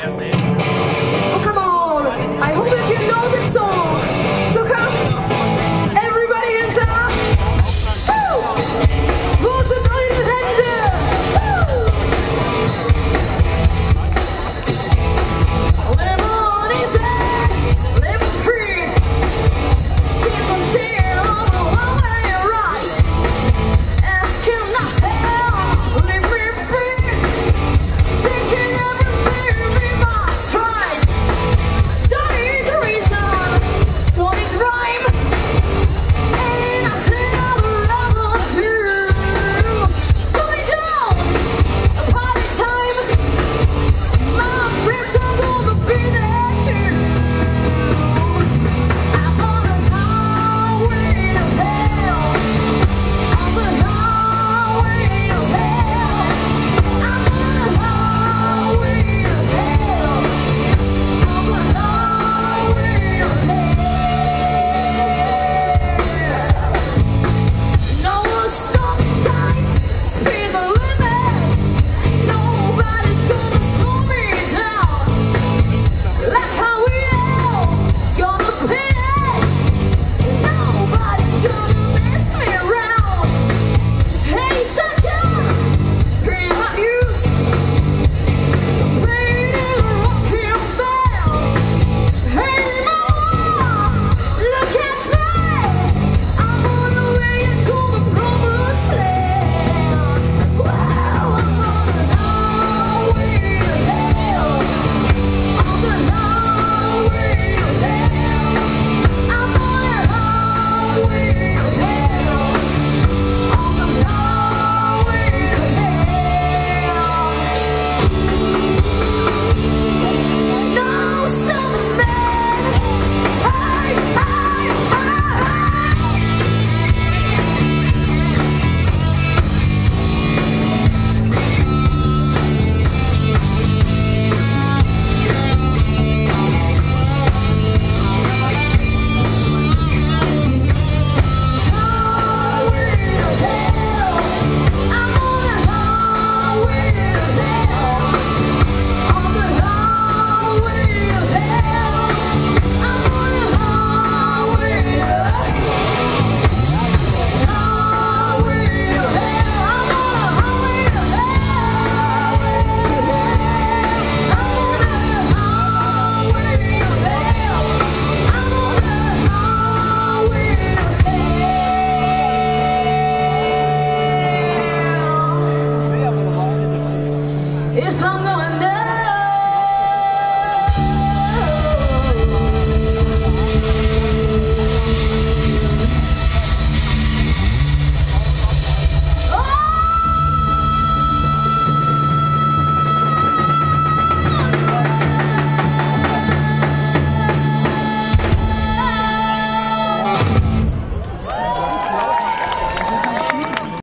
Oh, come on! I hope that you know that song! So come, everybody in town! Woo! Große eure Hände! Woo! Live on easy, live free. Season 10 on the one way right. Ask him not hell, live free. Taking everything we must try. Don't need the reason, don't need rhyme. Ain't nothing I'd rather do. Going down, a party time. My friends are gonna be there too. I'm on the highway to hell. On the highway to hell. I'm on the highway to hell. On the highway to hell. No one stops signs, speed the limit. Nobody's gonna slow me down. Like how we all gonna spin it. Nobody's gonna mess me around. Hey, sunshine, bring my news. Play the rocking bells. Hey, mama, look at me. I'm on the way to the promised land. Wow, I'm on the highway to hell. On the highway to hell. I'm on the highway to hell. On the highway to hell. No stopping, man. Hey, hey, if I'm going down.